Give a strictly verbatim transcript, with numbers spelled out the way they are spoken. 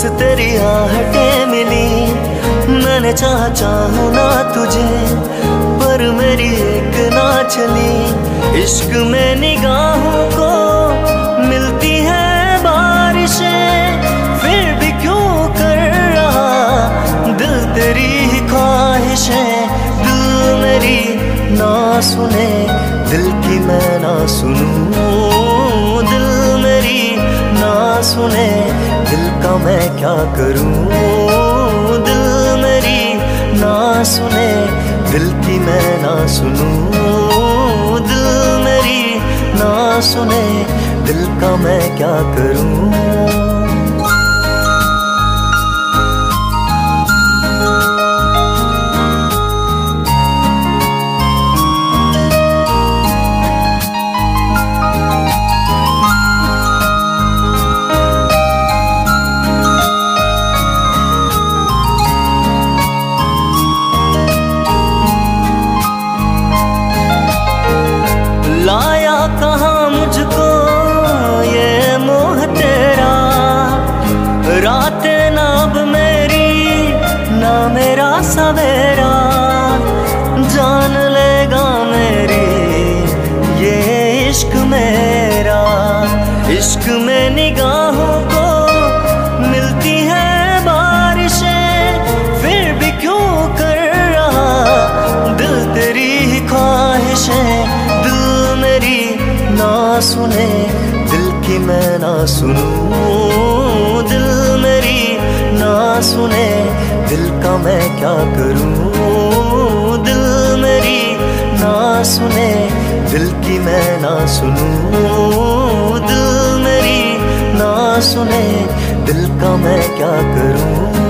बस तेरी आहटें मिली। मैंने चाहा चाहूं ना तुझे, पर मेरी एक ना चली। इश्क में निगाहों को मिलती है बारिशें, फिर भी क्यों कर रहा दिल तेरी ही ख्वाहिशें। दिल मेरी ना सुने, दिल की मैं ना सुनूं। दिल मेरी ना सुने, दिल का मैं क्या करूं। दिल मेरी ना सुने, दिल की मैं ना सुनूं। दिल मेरी ना सुने, दिल का मैं क्या करूं। लाया कहाँ मुझको ये मोह तेरा, रातें ना अब मेरी ना मेरा सवेरा। जान लेगा मेरी ये इश्क मेरा। इश्क में निगाहों को मिलती है बारिशें, फिर भी क्यों कर रहा दिल तेरी ही ख्वाहिशें। मेरी ना सुने, दिल की मैं ना सुनूं। दिल मेरी ना सुने, दिल का मैं क्या करूं। दिल मेरी ना सुने, दिल की मैं ना सुनूं। दिल मेरी ना सुने, दिल का मैं क्या करूं।